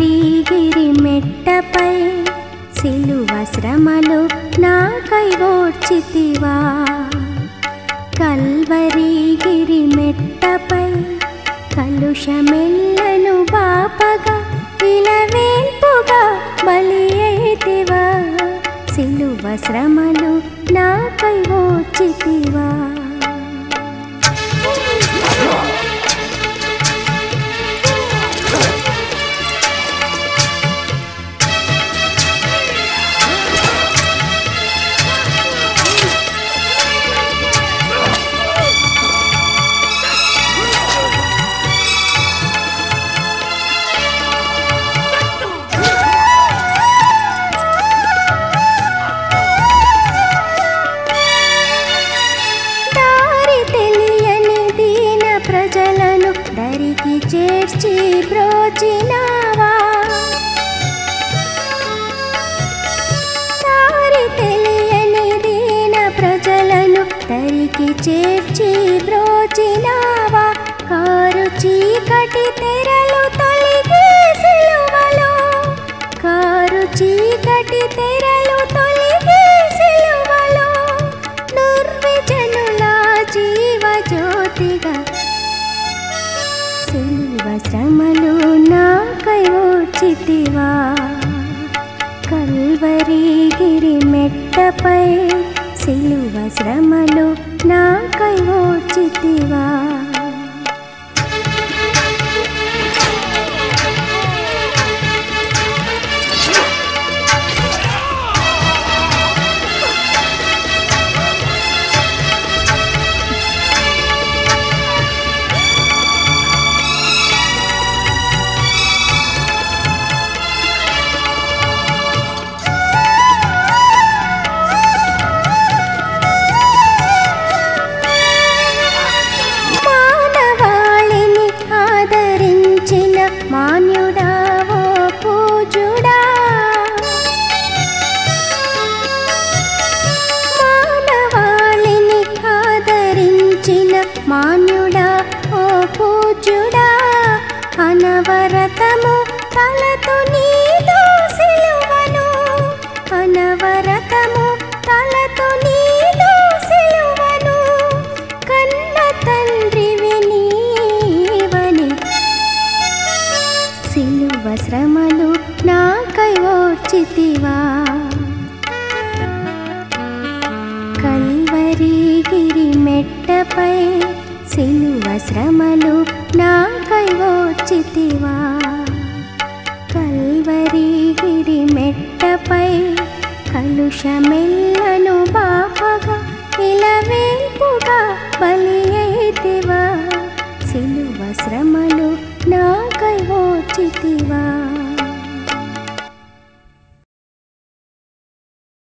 కల్వరిగిరి మెట్టపై సిలువ శ్రమలు నాకై ఓర్చితివా కల్వరిగిరి మెట్టపై కలుషమెల్లను బాపగా విలవేల్పుగా బలి అయితివా సిలువ శ్రమలు నాకై ఓర్చితివా చేర్చి బ్రోచినావా దారి తెలియని దీన ప్రజలను దరికి చేర్చి బ్రోచినావా కారు చీకటి తెరలు తొలగి సిలువలో కారు చీకటి తెరలు తొలగి సిలువలో నిర్విజనుల జీవజ్యోతిగా సిలువ శ్రమలు నాకై ఓర్చితివా కల్వరిగిరి మెట్టపై సిలువ శ్రమలు నాకై ఓర్చితివా మాన్యుడా ఓ పూజుడా మానవాళిని ఆదరించిన మాన్యుడా ఓ పూజుడా అనవరతము తలతో నీదు సిలువను అనవరతము తలతో నీదు సిలువను కన్న తండ్రివి నీవని సిలువ శ్రమలు నాకై ఓర్చితివా కల్వరిగిరి మెట్టపై సిలువ శ్రమలు నాకై ఓర్చితివా కల్వరిగిరి మెట్టపై కలుషమెల్లను బాపగా